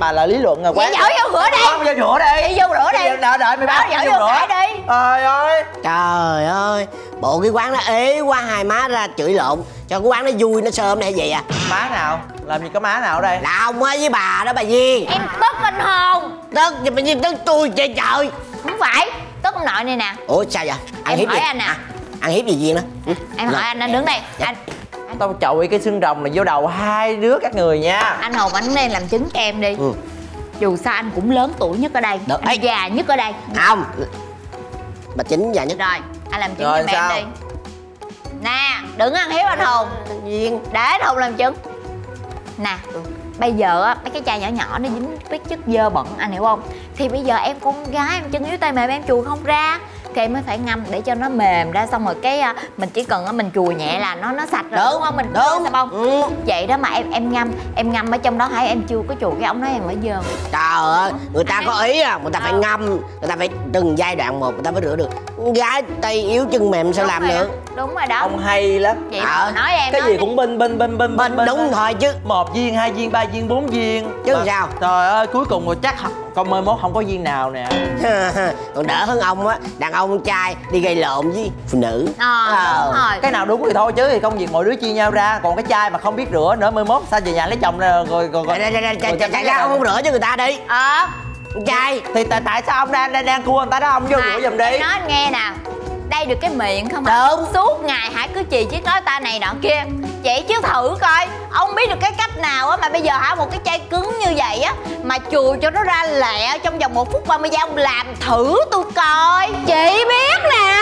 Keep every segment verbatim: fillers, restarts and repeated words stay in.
bà là lý luận rồi quá. Dở vô rửa đi. Vô rửa đi. Đi vô rửa đi. Đợi đợi mày báo dở vô vô rửa đi. Trời ơi. Trời ơi, bộ cái quán nó ế quá, hai má ra chửi lộn cho cái quán nó vui nó sơm này vậy à? Má nào? Làm gì có má nào ở đây? Là ông á với bà đó bà Duyên. Em tức anh Hồn. Tức gì bà Duyên tức tôi trời trời. Không phải, tức ông nội này nè. Ủa sao vậy? Ăn Em hiếp hỏi gì? anh nè. À, ăn hiếp gì Duyên đó? Ừ. Em hỏi anh, anh đứng đây. Dạ. Anh Tao chọi cái xương rồng này vô đầu hai đứa các người nha. anh Hồn anh nên làm chứng cho em đi. Ừ. Dù sao anh cũng lớn tuổi nhất ở đây. Được. Anh già nhất ở đây. Không. Bà Chính già nhất. Rồi, anh làm chứng Rồi, cho mẹ sao? em đi. Nè, đừng ăn hiếp anh Hùng. Duyên. Để anh Hùng làm chứng. Nè, bây giờ á, mấy cái chai nhỏ nhỏ nó dính cái chất dơ bẩn, anh hiểu không? Thì bây giờ em con gái, em chân yếu tay mềm, em chùi không ra thì em mới phải ngâm để cho nó mềm ra. Xong rồi cái mình chỉ cần mình chùi nhẹ là nó nó sạch rồi, đúng, đúng không? Mình đúng sao không? Ừ. Vậy đó mà em em ngâm em ngâm ở trong đó hả? Em chưa có chùi cái ống nói em phải dơ. Trời ơi, người ta có ý à, người ta phải ngâm, người ta phải từng giai đoạn một người ta mới rửa được. Con gái tay yếu chân mềm sao Đúng làm rồi được? đó. Đúng rồi đó. Ông hay lắm. Vậy Ờ. mà nói em Cái nói gì đi. cũng binh binh binh binh Mình đúng thôi chứ. Một viên, hai viên, ba viên, bốn viên. Chứ Mà- sao? Trời ơi, cuối cùng rồi chắc con mười mốt không có viên nào nè. Còn đỡ hơn ông á, đàn ông trai đi gây lộn với phụ nữ. Ờ, Ờ. đúng rồi. Cái nào đúng thì thôi chứ thì công việc mọi đứa chia nhau ra. Còn cái trai mà không biết rửa nữa mười mốt sao về nhà lấy chồng ra rồi rồi rồi. Chạy ra, chạy ra, chạy rồi chạy ra, ông không rửa cho người ta đi. Ờ. Con trai. Thì tại tại sao ông đang đang đang cua người ta đó, ông vô rửa giùm đi. Em nói anh nghe nè, đây được cái miệng không Đúng. à? Suốt ngày hãy cứ chì chiết nói ta này nọ kia. Vậy chứ thử coi, ông biết được cái cách nào á mà bây giờ hả một cái chai cứng như vậy á mà chùi cho nó ra lẹ trong vòng một phút ba mươi giây, ông làm thử tôi coi. Chị biết nè.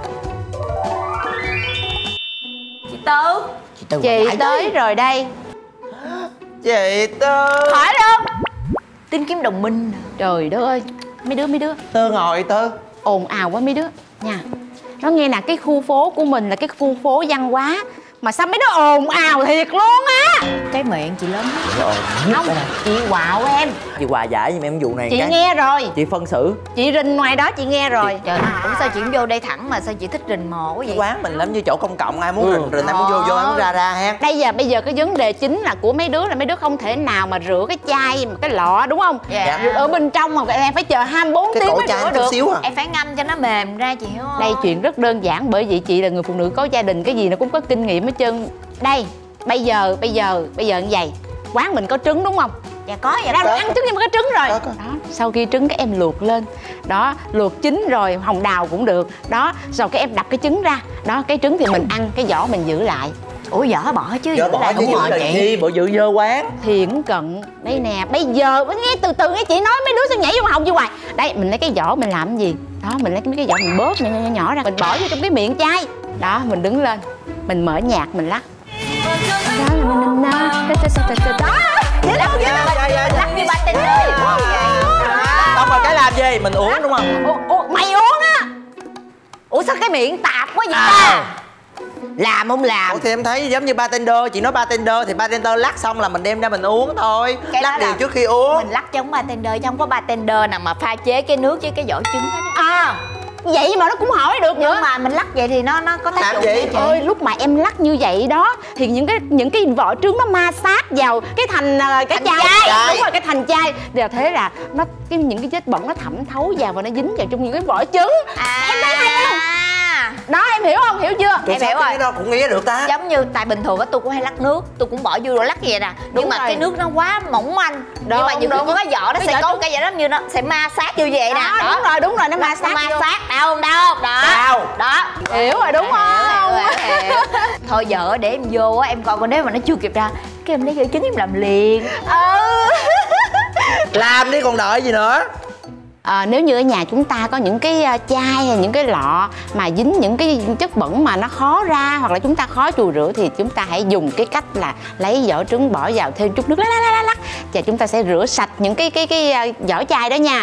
Chị Tư. Chị Tư Chị lại tới rồi đây. Chị Tư. Hỏi luôn. Tin kiếm đồng minh. Trời đất ơi. Mấy đứa mấy đứa Tư ngồi Tư. ồn ào quá mấy đứa nha. Nó nghe nè, cái khu phố của mình là cái khu phố văn hóa mà sao mấy đứa ồn ào thiệt luôn á. Cái miệng chị lớn lắm. Không, chị quạo em. Chị hòa giải giùm em vụ này Chị cái. nghe rồi. Chị phân xử. Chị rình ngoài đó chị nghe rồi. Trời ơi, sao chị vô đây thẳng mà sao chị thích rình mò quá vậy? Quán mình lắm như chỗ công cộng, ai muốn Ừ. rình rình ai muốn vô vô ai muốn ra ra ha. Đây giờ bây giờ cái vấn đề chính là của mấy đứa là mấy đứa không thể nào mà rửa cái chai mà cái lọ đúng không? Dạ. Rửa ở bên trong mà em phải chờ hai mươi bốn Cái tiếng cổ mới chai rửa chút được. xíu à. Em phải ngâm cho nó mềm ra chị hiểu không? Đây chuyện rất đơn giản, bởi vì chị là người phụ nữ có gia đình, cái gì nó cũng có kinh nghiệm hết trơn. Đây, bây giờ bây giờ bây giờ như vậy, quán mình có trứng đúng không? Dạ có vậy Ra đó. rồi ăn trứng nhưng mà có trứng rồi. Có, có. Đó, sau khi trứng cái em luộc lên. Đó, luộc chín rồi, hồng đào cũng được. Đó, rồi cái em đập cái trứng ra. Đó, cái trứng thì mình ăn, cái vỏ mình giữ lại. Ủa vỏ bỏ chứ. Vỏ giữ bỏ lại chứ không giữ bỏ là chị. gì, bộ dự dơ quán. Thiển cận. Đây nè, bây giờ nghe từ từ nghe chị nói mấy đứa sao nhảy vô hồng như hoài. Đây, mình lấy cái vỏ mình làm cái gì? Đó, mình lấy mấy cái vỏ mình bóp nhỏ, nhỏ nhỏ ra, mình bỏ vô trong cái miệng chai. Đó, mình đứng lên, mình mở nhạc mình lắc. Đó là mình đó. Đó, dễ lắm, dễ lắm. Lắc như ba tinh ơi. Xong rồi cái làm gì? Mình uống đúng không? Ủa, ủa, mày uống á? Ủa sao cái miệng tạp quá vậy À. ta? Làm không làm. Ủa thì em thấy giống như bartender, chị nói bartender thì bartender lắc xong là mình đem ra mình uống thôi. Cái đó Lắc điều là trước khi uống. Mình lắc giống bartender chứ không có bartender nào mà pha chế cái nước với cái vỏ trứng hết á. À, vậy mà nó cũng hỏi được nữa. Nhưng mà mình lắc vậy thì nó nó có tác Làm dụng gì? nha chị. Ơi, lúc mà em lắc như vậy đó thì những cái những cái vỏ trứng nó ma sát vào cái thành uh, cái Thành chai. chai. Đúng rồi, cái thành chai. Đều thế là nó cái những cái vết bẩn nó thẩm thấu vào và nó dính vào trong những cái vỏ trứng. À. Em thấy hay không? Đó, em hiểu không? Hiểu chưa? Tụi Em sao hiểu cái rồi. đó cũng nghĩ được ta. Giống như tại bình thường á tôi cũng hay lắc nước, tôi cũng bỏ vô rồi lắc vậy nè. Đúng Nhưng mà rồi. cái nước nó quá mỏng manh. Đúng, Nhưng mà nhiều khi đúng. có cái vỏ nó Cái sẽ vỏ có trứng. cái gì đó như nó sẽ ma sát như vậy nè. Đó, đúng rồi, đúng rồi, nó ma sát ma vô. sát đau không đau không đó. Đau. Đó. Hiểu rồi đúng không? Hiểu, hiểu, hiểu. Thôi giờ để em vô á em coi con nếu mà nó chưa kịp ra cái em lấy vỏ trứng em làm liền. Ừ. Làm đi còn đợi gì nữa. À, nếu như ở nhà chúng ta có những cái uh, chai hay những cái lọ mà dính những cái chất bẩn mà nó khó ra hoặc là chúng ta khó chùi rửa thì chúng ta hãy dùng cái cách là lấy vỏ trứng bỏ vào thêm chút nước lắc lắc lắc lắc và chúng ta sẽ rửa sạch những cái cái cái uh, vỏ chai đó nha.